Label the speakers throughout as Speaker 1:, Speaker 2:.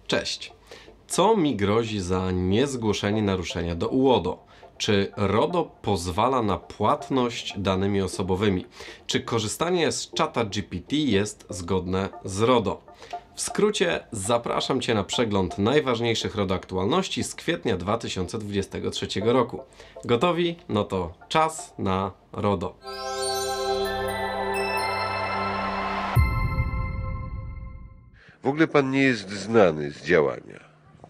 Speaker 1: Cześć. Co mi grozi za niezgłoszenie naruszenia do UODO? Czy RODO pozwala na płatność danymi osobowymi? Czy korzystanie z czata GPT jest zgodne z RODO? W skrócie zapraszam Cię na przegląd najważniejszych RODO aktualności z kwietnia 2023 roku. Gotowi? No to czas na RODO.
Speaker 2: W ogóle pan nie jest znany z działania.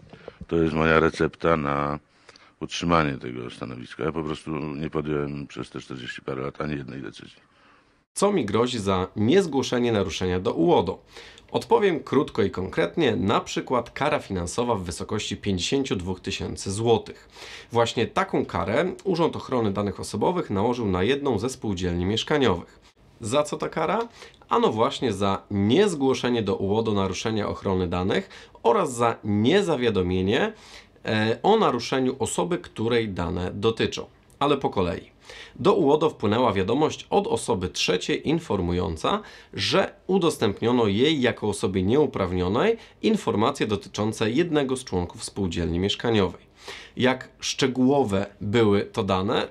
Speaker 3: To jest moja recepta na utrzymanie tego stanowiska. Ja po prostu nie podjąłem przez te 40 parę lat ani jednej decyzji.
Speaker 1: Co mi grozi za niezgłoszenie naruszenia do UODO? Odpowiem krótko i konkretnie, na przykład kara finansowa w wysokości 52 tysięcy złotych. Właśnie taką karę Urząd Ochrony Danych Osobowych nałożył na jedną ze spółdzielni mieszkaniowych. Za co ta kara? Ano właśnie za niezgłoszenie do UODO naruszenia ochrony danych oraz za niezawiadomienie o naruszeniu osoby, której dane dotyczą. Ale po kolei. Do UODO wpłynęła wiadomość od osoby trzeciej informująca, że udostępniono jej jako osobie nieuprawnionej informacje dotyczące jednego z członków spółdzielni mieszkaniowej. Jak szczegółowe były to dane?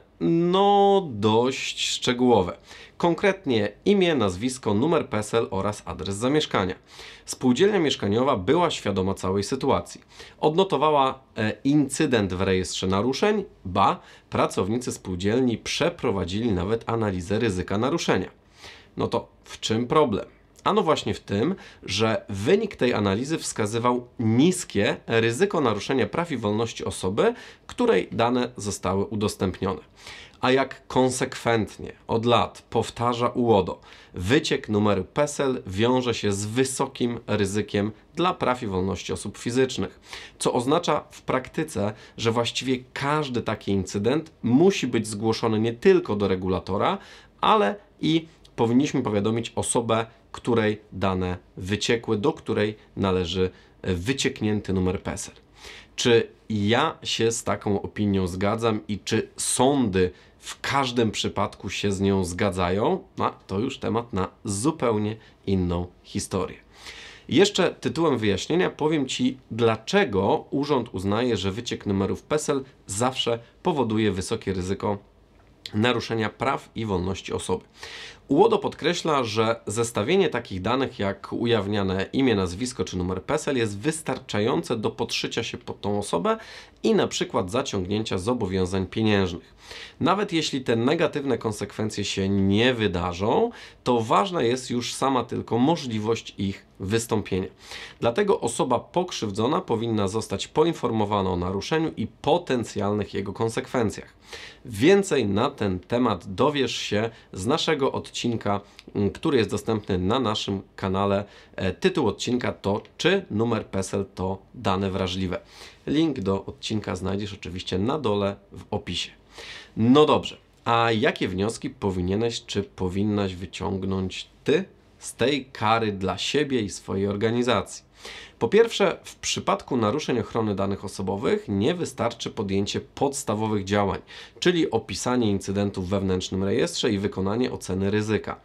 Speaker 1: No dość szczegółowe. Konkretnie imię, nazwisko, numer PESEL oraz adres zamieszkania. Spółdzielnia mieszkaniowa była świadoma całej sytuacji. Odnotowała incydent w rejestrze naruszeń, ba, pracownicy spółdzielni przeprowadzili nawet analizę ryzyka naruszenia. No to w czym problem? Ano właśnie w tym, że wynik tej analizy wskazywał niskie ryzyko naruszenia praw i wolności osoby, której dane zostały udostępnione. A jak konsekwentnie od lat powtarza UODO, wyciek numeru PESEL wiąże się z wysokim ryzykiem dla praw i wolności osób fizycznych, co oznacza w praktyce, że właściwie każdy taki incydent musi być zgłoszony nie tylko do regulatora, ale i powinniśmy powiadomić osobę, której dane wyciekły, do której należy wycieknięty numer PESEL. Czy ja się z taką opinią zgadzam i czy sądy w każdym przypadku się z nią zgadzają? No, to już temat na zupełnie inną historię. Jeszcze tytułem wyjaśnienia powiem Ci, dlaczego urząd uznaje, że wyciek numerów PESEL zawsze powoduje wysokie ryzyko naruszenia praw i wolności osoby. UODO podkreśla, że zestawienie takich danych jak ujawniane imię, nazwisko czy numer PESEL jest wystarczające do podszycia się pod tą osobę i na przykład zaciągnięcia zobowiązań pieniężnych. Nawet jeśli te negatywne konsekwencje się nie wydarzą, to ważna jest już sama tylko możliwość ich wystąpienia. Dlatego osoba pokrzywdzona powinna zostać poinformowana o naruszeniu i potencjalnych jego konsekwencjach. Więcej na ten temat dowiesz się z naszego odcinka, który jest dostępny na naszym kanale. Tytuł odcinka to "Czy numer PESEL to dane wrażliwe?". Link do odcinka znajdziesz oczywiście na dole w opisie. No dobrze, a jakie wnioski powinieneś czy powinnaś wyciągnąć Ty z tej kary dla siebie i swojej organizacji? Po pierwsze, w przypadku naruszeń ochrony danych osobowych nie wystarczy podjęcie podstawowych działań, czyli opisanie incydentu w wewnętrznym rejestrze i wykonanie oceny ryzyka.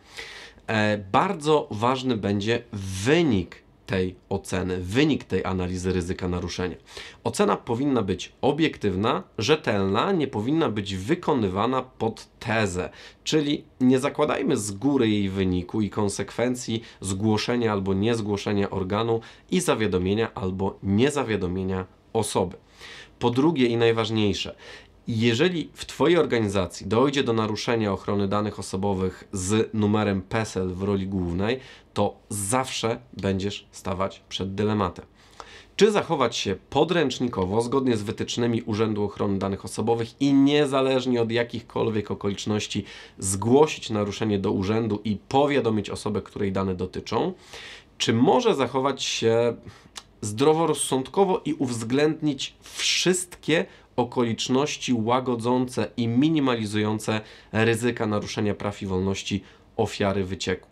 Speaker 1: Bardzo ważny będzie wynik tej oceny, wynik tej analizy ryzyka naruszenia. Ocena powinna być obiektywna, rzetelna, nie powinna być wykonywana pod tezę, czyli nie zakładajmy z góry jej wyniku i konsekwencji zgłoszenia albo niezgłoszenia organu i zawiadomienia albo niezawiadomienia osoby. Po drugie i najważniejsze, jeżeli w Twojej organizacji dojdzie do naruszenia ochrony danych osobowych z numerem PESEL w roli głównej, to zawsze będziesz stawać przed dylematem. Czy zachować się podręcznikowo, zgodnie z wytycznymi Urzędu Ochrony Danych Osobowych i niezależnie od jakichkolwiek okoliczności zgłosić naruszenie do urzędu i powiadomić osobę, której dane dotyczą? Czy może zachować się zdroworozsądkowo i uwzględnić wszystkie okoliczności łagodzące i minimalizujące ryzyka naruszenia praw i wolności ofiary wycieku?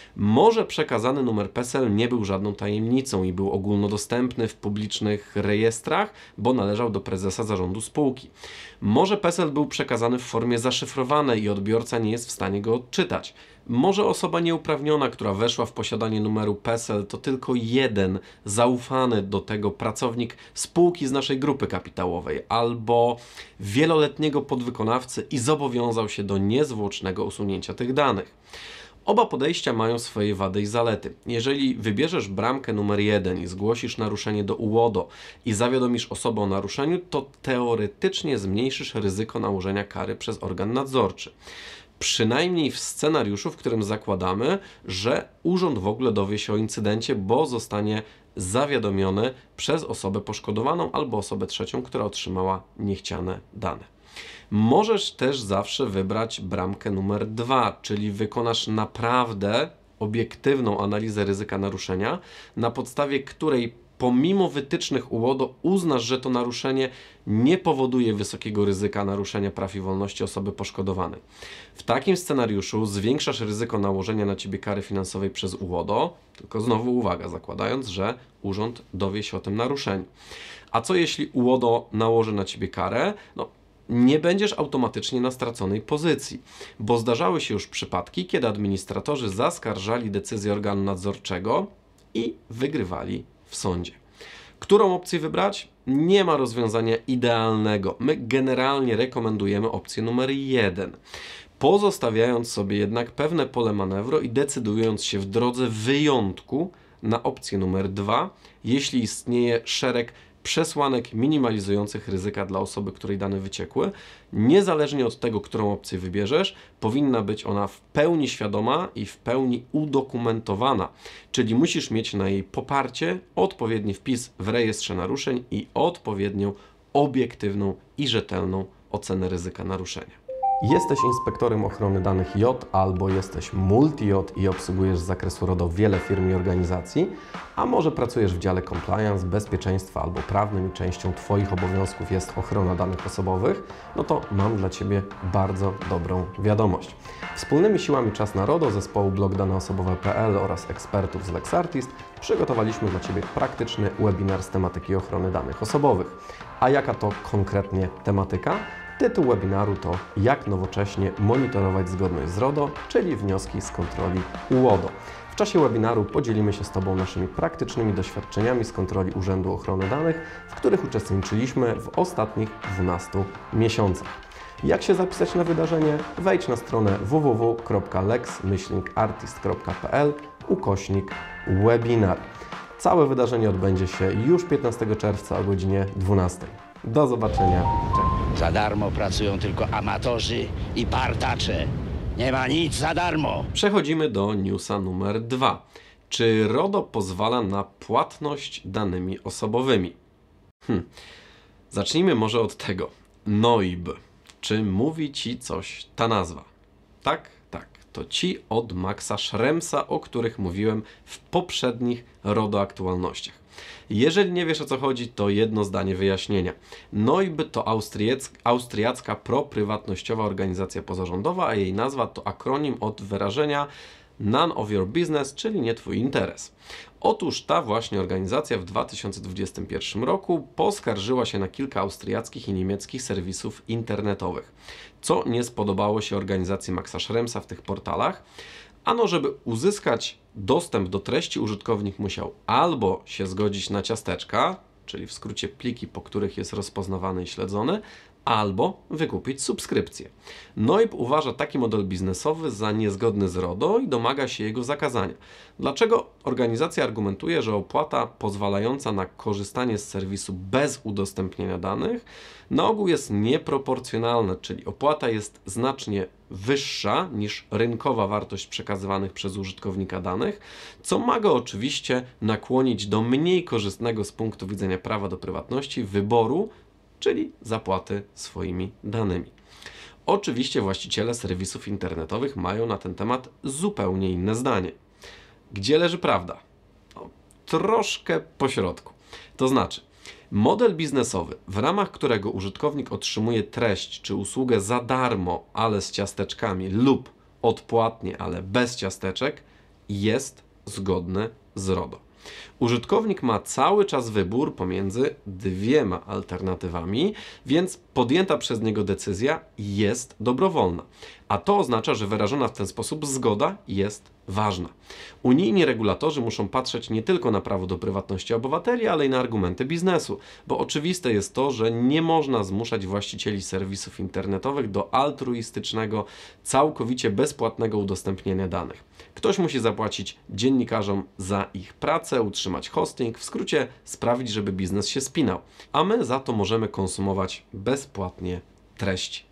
Speaker 1: Może przekazany numer PESEL nie był żadną tajemnicą i był ogólnodostępny w publicznych rejestrach, bo należał do prezesa zarządu spółki. Może PESEL był przekazany w formie zaszyfrowanej i odbiorca nie jest w stanie go odczytać. Może osoba nieuprawniona, która weszła w posiadanie numeru PESEL, to tylko jeden zaufany do tego pracownik spółki z naszej grupy kapitałowej albo wieloletniego podwykonawcy i zobowiązał się do niezwłocznego usunięcia tych danych. Oba podejścia mają swoje wady i zalety. Jeżeli wybierzesz bramkę numer 1 i zgłosisz naruszenie do UODO i zawiadomisz osobę o naruszeniu, to teoretycznie zmniejszysz ryzyko nałożenia kary przez organ nadzorczy. Przynajmniej w scenariuszu, w którym zakładamy, że urząd w ogóle dowie się o incydencie, bo zostanie zawiadomiony przez osobę poszkodowaną albo osobę trzecią, która otrzymała niechciane dane. Możesz też zawsze wybrać bramkę numer 2, czyli wykonasz naprawdę obiektywną analizę ryzyka naruszenia, na podstawie której pomimo wytycznych UODO uznasz, że to naruszenie nie powoduje wysokiego ryzyka naruszenia praw i wolności osoby poszkodowanej. W takim scenariuszu zwiększasz ryzyko nałożenia na Ciebie kary finansowej przez UODO, tylko znowu uwaga, zakładając, że urząd dowie się o tym naruszeniu. A co jeśli UODO nałoży na Ciebie karę? Nie będziesz automatycznie na straconej pozycji, bo zdarzały się już przypadki, kiedy administratorzy zaskarżali decyzję organu nadzorczego i wygrywali w sądzie. Którą opcję wybrać? Nie ma rozwiązania idealnego. My generalnie rekomendujemy opcję numer 1, pozostawiając sobie jednak pewne pole manewru i decydując się w drodze wyjątku na opcję numer 2, jeśli istnieje szereg przesłanek minimalizujących ryzyka dla osoby, której dane wyciekły. Niezależnie od tego, którą opcję wybierzesz, powinna być ona w pełni świadoma i w pełni udokumentowana, czyli musisz mieć na jej poparcie odpowiedni wpis w rejestrze naruszeń i odpowiednią obiektywną i rzetelną ocenę ryzyka naruszenia. Jesteś inspektorem ochrony danych J albo jesteś multi-J i obsługujesz z zakresu RODO wiele firm i organizacji, a może pracujesz w dziale compliance, bezpieczeństwa albo prawnym i częścią Twoich obowiązków jest ochrona danych osobowych, no to mam dla Ciebie bardzo dobrą wiadomość. Wspólnymi siłami Czas na RODO zespołu blogdaneosobowe.pl oraz ekspertów z LexArtist przygotowaliśmy dla Ciebie praktyczny webinar z tematyki ochrony danych osobowych. A jaka to konkretnie tematyka? Tytuł webinaru to Jak nowocześnie monitorować zgodność z RODO, czyli wnioski z kontroli UODO. W czasie webinaru podzielimy się z Tobą naszymi praktycznymi doświadczeniami z kontroli Urzędu Ochrony Danych, w których uczestniczyliśmy w ostatnich 12 miesiącach. Jak się zapisać na wydarzenie? Wejdź na stronę www.lex-artist.pl/webinar. Całe wydarzenie odbędzie się już 15 czerwca o godzinie 12. Do zobaczenia. Cześć.
Speaker 4: Za darmo pracują tylko amatorzy i partacze. Nie ma nic za darmo.
Speaker 1: Przechodzimy do newsa numer 2. Czy RODO pozwala na płatność danymi osobowymi? Zacznijmy może od tego. NOIB. Czy mówi Ci coś ta nazwa? Tak, tak. To ci od Maxa Schremsa, o których mówiłem w poprzednich RODO aktualnościach. Jeżeli nie wiesz, o co chodzi, to jedno zdanie wyjaśnienia. NOIB to austriacka proprywatnościowa organizacja pozarządowa, a jej nazwa to akronim od wyrażenia None of your business, czyli nie Twój interes. Otóż ta właśnie organizacja w 2021 roku poskarżyła się na kilka austriackich i niemieckich serwisów internetowych. Co nie spodobało się organizacji Maxa Schremsa w tych portalach? Ano, żeby uzyskać dostęp do treści, użytkownik musiał albo się zgodzić na ciasteczka, czyli w skrócie pliki, po których jest rozpoznawany i śledzony, albo wykupić subskrypcję. NOIB uważa taki model biznesowy za niezgodny z RODO i domaga się jego zakazania. Dlaczego? Organizacja argumentuje, że opłata pozwalająca na korzystanie z serwisu bez udostępnienia danych na ogół jest nieproporcjonalna, czyli opłata jest znacznie wyższa niż rynkowa wartość przekazywanych przez użytkownika danych, co ma go oczywiście nakłonić do mniej korzystnego z punktu widzenia prawa do prywatności wyboru, czyli zapłaty swoimi danymi. Oczywiście właściciele serwisów internetowych mają na ten temat zupełnie inne zdanie. Gdzie leży prawda? Troszkę pośrodku. To znaczy, model biznesowy, w ramach którego użytkownik otrzymuje treść czy usługę za darmo, ale z ciasteczkami lub odpłatnie, ale bez ciasteczek, jest zgodny z RODO. Użytkownik ma cały czas wybór pomiędzy dwiema alternatywami, więc podjęta przez niego decyzja jest dobrowolna. A to oznacza, że wyrażona w ten sposób zgoda jest ważna. Unijni regulatorzy muszą patrzeć nie tylko na prawo do prywatności obywateli, ale i na argumenty biznesu, bo oczywiste jest to, że nie można zmuszać właścicieli serwisów internetowych do altruistycznego, całkowicie bezpłatnego udostępniania danych. Ktoś musi zapłacić dziennikarzom za ich pracę, utrzymać hosting, w skrócie sprawić, żeby biznes się spinał, a my za to możemy konsumować bezpłatnie treści.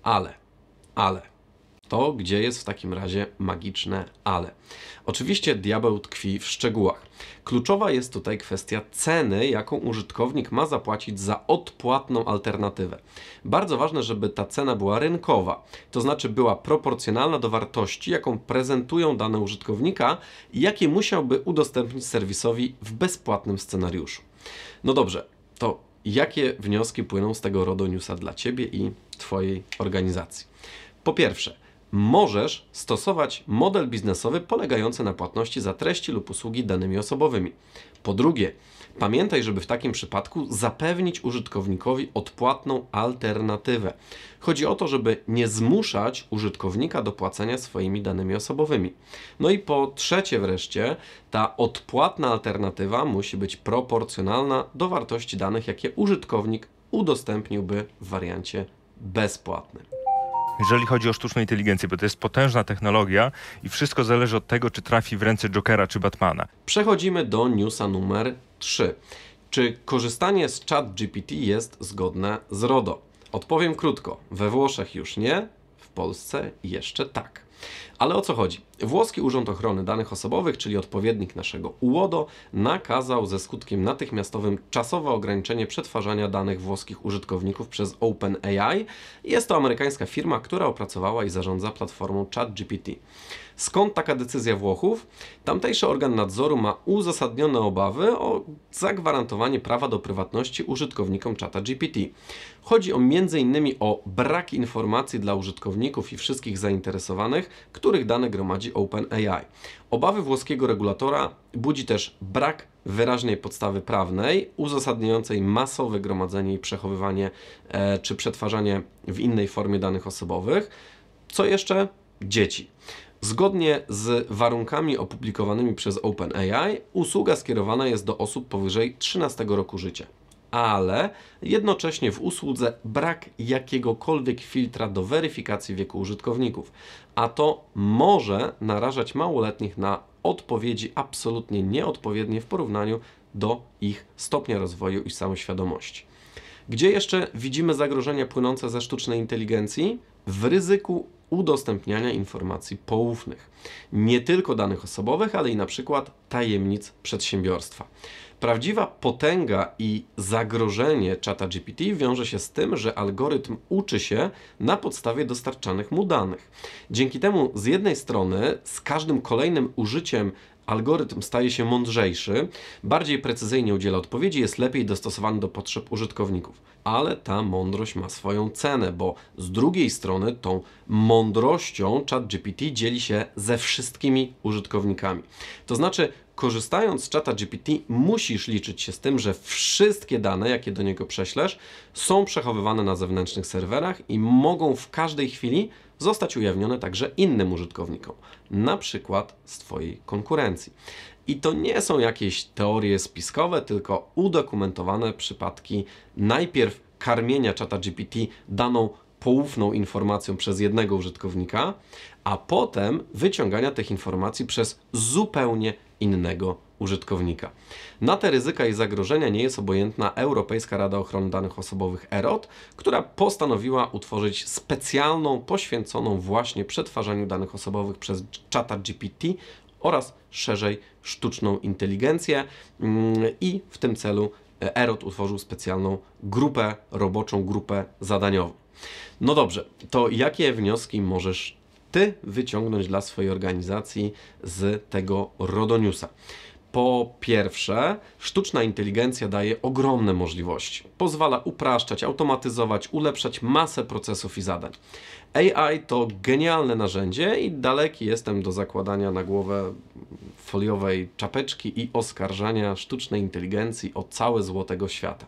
Speaker 1: Ale, to gdzie jest w takim razie magiczne ale? Oczywiście diabeł tkwi w szczegółach. Kluczowa jest tutaj kwestia ceny, jaką użytkownik ma zapłacić za odpłatną alternatywę. Bardzo ważne, żeby ta cena była rynkowa, to znaczy była proporcjonalna do wartości, jaką prezentują dane użytkownika i jakie musiałby udostępnić serwisowi w bezpłatnym scenariuszu. No dobrze, to jakie wnioski płyną z tego RODO Newsa dla Ciebie i Twojej organizacji? Po pierwsze, możesz stosować model biznesowy polegający na płatności za treści lub usługi danymi osobowymi. Po drugie, pamiętaj, żeby w takim przypadku zapewnić użytkownikowi odpłatną alternatywę. Chodzi o to, żeby nie zmuszać użytkownika do płacenia swoimi danymi osobowymi. No i po trzecie wreszcie, ta odpłatna alternatywa musi być proporcjonalna do wartości danych, jakie użytkownik udostępniłby w wariancie bezpłatnym.
Speaker 5: Jeżeli chodzi o sztuczną inteligencję, bo to jest potężna technologia i wszystko zależy od tego, czy trafi w ręce Jokera czy Batmana.
Speaker 1: Przechodzimy do newsa numer 3. Czy korzystanie z ChatGPT jest zgodne z RODO? Odpowiem krótko. We Włoszech już nie, w Polsce jeszcze tak. Ale o co chodzi? Włoski Urząd Ochrony Danych Osobowych, czyli odpowiednik naszego UODO, nakazał ze skutkiem natychmiastowym czasowe ograniczenie przetwarzania danych włoskich użytkowników przez OpenAI. Jest to amerykańska firma, która opracowała i zarządza platformą ChatGPT. Skąd taka decyzja Włochów? Tamtejszy organ nadzoru ma uzasadnione obawy o zagwarantowanie prawa do prywatności użytkownikom ChatGPT. Chodzi m.in. o brak informacji dla użytkowników i wszystkich zainteresowanych, których dane gromadzi OpenAI. Obawy włoskiego regulatora budzi też brak wyraźnej podstawy prawnej uzasadniającej masowe gromadzenie i przechowywanie czy przetwarzanie w innej formie danych osobowych. Co jeszcze? Dzieci. Zgodnie z warunkami opublikowanymi przez OpenAI usługa skierowana jest do osób powyżej 13 roku życia. Ale jednocześnie w usłudze brak jakiegokolwiek filtra do weryfikacji wieku użytkowników, a to może narażać małoletnich na odpowiedzi absolutnie nieodpowiednie w porównaniu do ich stopnia rozwoju i samoświadomości. Gdzie jeszcze widzimy zagrożenia płynące ze sztucznej inteligencji? W ryzyku udostępniania informacji poufnych. Nie tylko danych osobowych, ale i na przykład tajemnic przedsiębiorstwa. Prawdziwa potęga i zagrożenie ChatGPT wiąże się z tym, że algorytm uczy się na podstawie dostarczanych mu danych. Dzięki temu z jednej strony z każdym kolejnym użyciem algorytm staje się mądrzejszy, bardziej precyzyjnie udziela odpowiedzi, jest lepiej dostosowany do potrzeb użytkowników. Ale ta mądrość ma swoją cenę, bo z drugiej strony tą mądrością ChatGPT dzieli się ze wszystkimi użytkownikami. To znaczy, korzystając z ChatGPT musisz liczyć się z tym, że wszystkie dane, jakie do niego prześlesz, są przechowywane na zewnętrznych serwerach i mogą w każdej chwili zostać ujawnione także innym użytkownikom, na przykład z Twojej konkurencji. I to nie są jakieś teorie spiskowe, tylko udokumentowane przypadki najpierw karmienia ChatGPT daną poufną informacją przez jednego użytkownika, a potem wyciągania tych informacji przez zupełnie innego użytkownika. Na te ryzyka i zagrożenia nie jest obojętna Europejska Rada Ochrony Danych Osobowych EROD, która postanowiła utworzyć specjalną, poświęconą właśnie przetwarzaniu danych osobowych przez ChatGPT oraz szerzej sztuczną inteligencję i w tym celu EROD utworzył specjalną grupę roboczą, grupę zadaniową. No dobrze, to jakie wnioski możesz Ty wyciągnąć dla swojej organizacji z tego RODO Newsa? Po pierwsze, sztuczna inteligencja daje ogromne możliwości. Pozwala upraszczać, automatyzować, ulepszać masę procesów i zadań. AI to genialne narzędzie i daleki jestem do zakładania na głowę foliowej czapeczki i oskarżania sztucznej inteligencji o całe zło tego świata.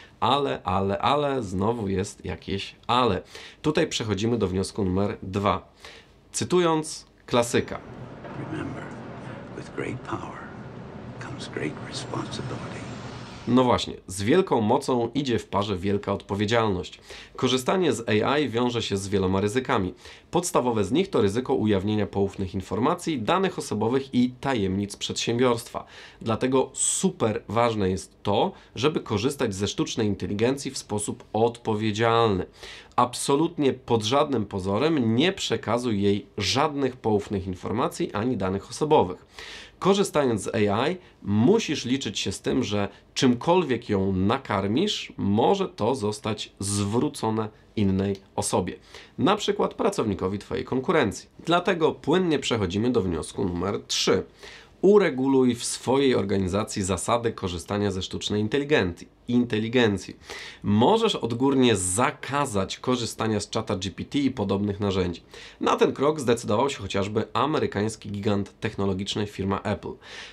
Speaker 1: Ale, znowu jest jakieś ale. Tutaj przechodzimy do wniosku numer 2. Cytując klasyka.
Speaker 6: Remember, with great power comes great responsibility.
Speaker 1: No właśnie, z wielką mocą idzie w parze wielka odpowiedzialność. Korzystanie z AI wiąże się z wieloma ryzykami. Podstawowe z nich to ryzyko ujawnienia poufnych informacji, danych osobowych i tajemnic przedsiębiorstwa. Dlatego super ważne jest to, żeby korzystać ze sztucznej inteligencji w sposób odpowiedzialny. Absolutnie pod żadnym pozorem nie przekazuj jej żadnych poufnych informacji ani danych osobowych. Korzystając z AI, musisz liczyć się z tym, że czymkolwiek ją nakarmisz, może to zostać zwrócone innej osobie, na przykład pracownikowi Twojej konkurencji. Dlatego płynnie przechodzimy do wniosku numer 3. Ureguluj w swojej organizacji zasady korzystania ze sztucznej inteligencji. Możesz odgórnie zakazać korzystania z ChatGPT i podobnych narzędzi. Na ten krok zdecydował się chociażby amerykański gigant technologiczny firma Apple.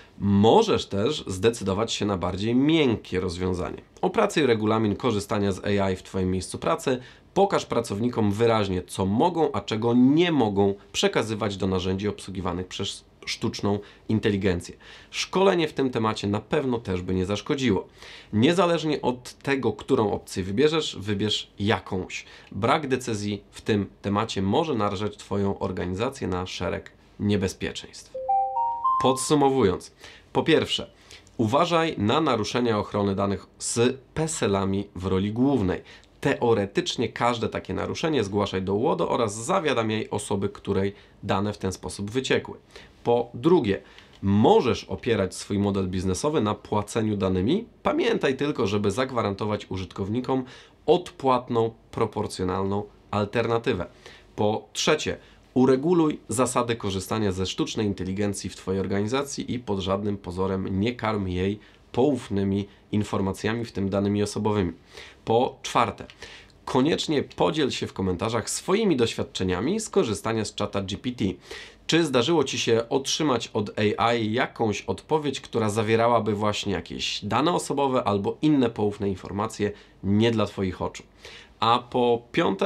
Speaker 1: Możesz też zdecydować się na bardziej miękkie rozwiązanie. Opracuj regulamin korzystania z AI w Twoim miejscu pracy. Pokaż pracownikom wyraźnie, co mogą, a czego nie mogą przekazywać do narzędzi obsługiwanych przez sztuczną inteligencję. Szkolenie w tym temacie na pewno też by nie zaszkodziło. Niezależnie od tego, którą opcję wybierzesz, wybierz jakąś. Brak decyzji w tym temacie może narażać Twoją organizację na szereg niebezpieczeństw. Podsumowując, po pierwsze, uważaj na naruszenia ochrony danych z PESEL-ami w roli głównej. Teoretycznie każde takie naruszenie zgłaszaj do UODO oraz zawiadamiaj osoby, której dane w ten sposób wyciekły. Po drugie, możesz opierać swój model biznesowy na płaceniu danymi. Pamiętaj tylko, żeby zagwarantować użytkownikom odpłatną, proporcjonalną alternatywę. Po trzecie, ureguluj zasady korzystania ze sztucznej inteligencji w Twojej organizacji i pod żadnym pozorem nie karm jej poufnymi informacjami, w tym danymi osobowymi. Po czwarte, koniecznie podziel się w komentarzach swoimi doświadczeniami z korzystania z ChatGPT. Czy zdarzyło Ci się otrzymać od AI jakąś odpowiedź, która zawierałaby właśnie jakieś dane osobowe albo inne poufne informacje nie dla Twoich oczu? A po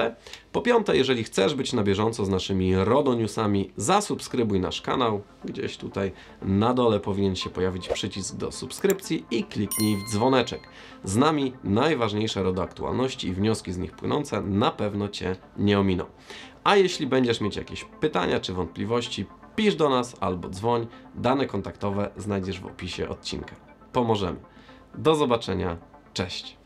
Speaker 1: piąte, jeżeli chcesz być na bieżąco z naszymi RODO Newsami, zasubskrybuj nasz kanał. Gdzieś tutaj na dole powinien się pojawić przycisk do subskrypcji i kliknij w dzwoneczek. Z nami najważniejsze RODO aktualności i wnioski z nich płynące na pewno Cię nie ominą. A jeśli będziesz mieć jakieś pytania czy wątpliwości, pisz do nas albo dzwoń. Dane kontaktowe znajdziesz w opisie odcinka. Pomożemy. Do zobaczenia. Cześć.